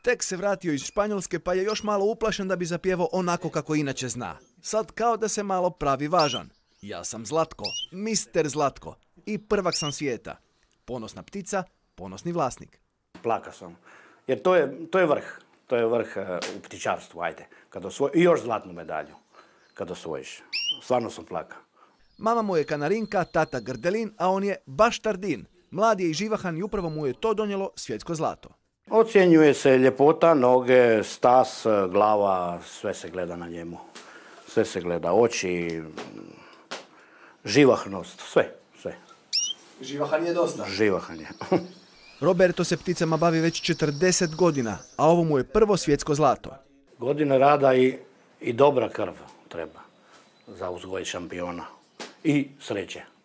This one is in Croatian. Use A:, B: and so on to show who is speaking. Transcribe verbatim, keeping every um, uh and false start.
A: Tek se vratio iz Španjolske pa je još malo uplašen da bi zapjevao onako kako inače zna. Sad kao da se malo pravi važan. Ja sam Zlatko, mister Zlatko i prvak sam svijeta. Ponosna ptica, ponosni vlasnik.
B: Plaka sam, jer to je, to je vrh. To je vrh uh, u ptičarstvu, ajde. Kad osvoj... I još zlatnu medalju kad osvojiš. Stvarno sam plaka.
A: Mama mu je kanarinka, tata grdelin, a on je baštardin. Mlad je i živahan i upravo mu je to donijelo svjetsko zlato.
B: Ocjenjuje se ljepota, noge, stas, glava, sve se gleda na njemu. Sve se gleda, oči, živahnost, sve, sve.
A: Živahan je dosta.
B: Živahan je.
A: Roberto se pticama bavi već četrdeset godina, a ovo mu je prvo svjetsko zlato.
B: Godine rada i, i dobra krv treba za uzgoj šampiona. I sreće.